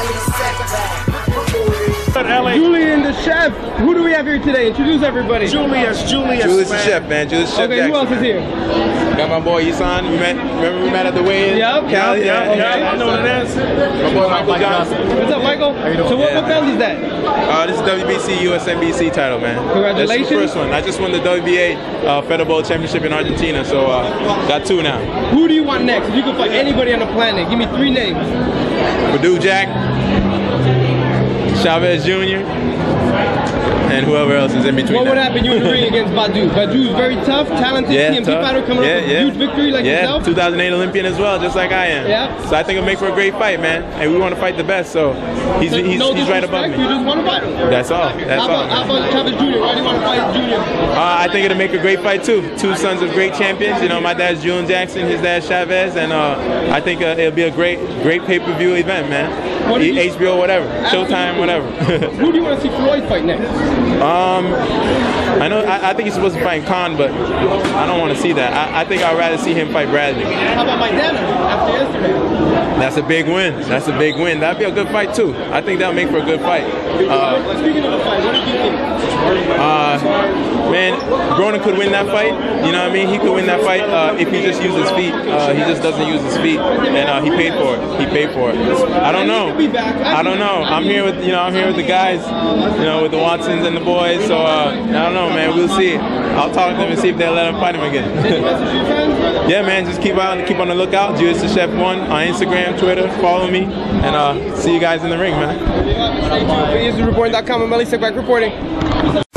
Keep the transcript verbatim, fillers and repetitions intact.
Julian the chef. Who do we have here today? Introduce everybody. Julius, Julius. Julius the chef, man. Julius the chef. Okay, Jackson, who else man. is here? Got my boy Isan. We met. Remember we met at the weigh-in? Yep. Cali, Yep. yeah, Okay. yeah. I know what it is. My boy Michael Johnson. What's up, Michael? How you doing? So what, Yeah, what belt is that? Uh, this is W B C U S N B C title, man. Congratulations. That's the first one. I just won the W B A uh, Federal Bowl Championship in Argentina, so uh, got two now. Who do you want next? If you could fight anybody on the planet, give me three names. Badou Jack, Chavez Junior, and whoever else is in between. What that. would happen you in the ring against Badou? Badou's very tough, talented Yeah, T M P tough. fighter coming yeah, up with yeah. a huge victory like yeah, yourself. two thousand eight Olympian as well, just like I am. Yeah. So I think it'll make for a great fight, man. And we want to fight the best, so he's So he's, no he's right above me. You just want to fight him. That's all. That's how all. about, how about Chavez Junior? Why do you want to fight Junior? Uh, I think it'll make a great fight too. Two sons of great champions. You know, my dad's Julian Jackson, his dad's Chavez, and uh, I think uh, it'll be a great, great pay-per-view event, man. E H B O, whatever, Showtime, whatever. Who do you want to see Floyd fight next? Um, I know. I, I think he's supposed to fight Khan, but I don't want to see that. I, I think I'd rather see him fight Bradley. How about Maidana after yesterday? That's a big win. That's a big win. That'd be a good fight too. I think that'll make for a good fight. Uh, Speaking of the fight, what do you think? Uh, man, Broner could win that fight. You know what I mean? He could win that fight uh, if he just used his feet. Uh, he just doesn't use his feet, and uh, he paid for it. He paid for it. I don't know. I don't know. I'm here with you know I'm here with the guys, you know, with the Watsons and the boys. So uh, I don't know, man. We'll see. I'll talk to them and see if they'll let him fight him again. Yeah, man. Just keep out, keep on the lookout. Julius the Chef One on Instagram, Twitter. Follow me, and uh, see you guys in the ring, man. Stay tuned for E S News Reporting dot com. I'm Melly Back reporting.